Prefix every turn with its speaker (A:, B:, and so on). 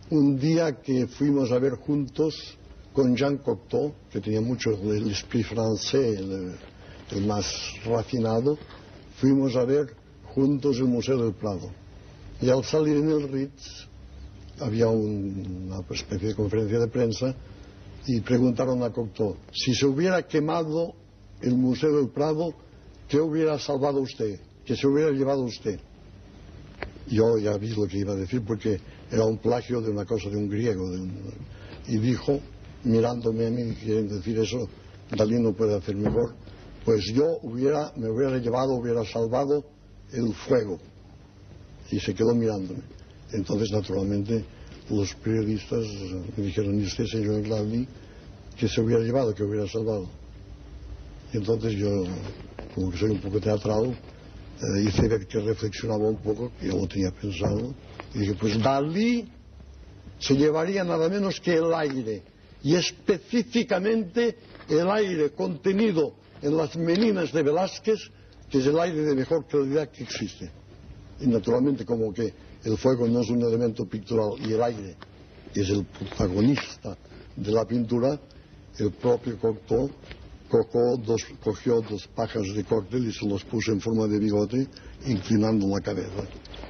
A: un día que fuimos a ver juntos con Jean Cocteau, que tenía mucho el esprit francés, el más refinado, fuimos a ver juntos el Museo del Prado. Y al salir en el Ritz había una especie de conferencia de prensa y preguntaron a Cocteau: si se hubiera quemado el Museo del Prado, ¿qué hubiera salvado usted? ¿Qué se hubiera llevado usted? Yo ya vi lo que iba a decir, porque era un plagio de una cosa de un griego. Y dijo, mirándome a mí, quieren decir eso, Dalí no puede hacer mejor, pues yo me hubiera salvado el fuego. Y se quedó mirándome. Entonces, naturalmente, los periodistas me dijeron: ¿y usted, señor Dalí, qué se hubiera llevado, qué hubiera salvado? Y entonces yo, como que soy un poco teatral, hice ver que reflexionaba un poco, que yo lo tenía pensado, y dije: pues Dalí se llevaría nada menos que el aire, y específicamente el aire contenido en las meninas de Velázquez, que es el aire de mejor calidad que existe. Y naturalmente, como que el fuego no es un elemento pictural y el aire es el protagonista de la pintura, el propio Cocteau cogió dos pájaros de cóctel y se los puso en forma de bigote, inclinando la cabeza.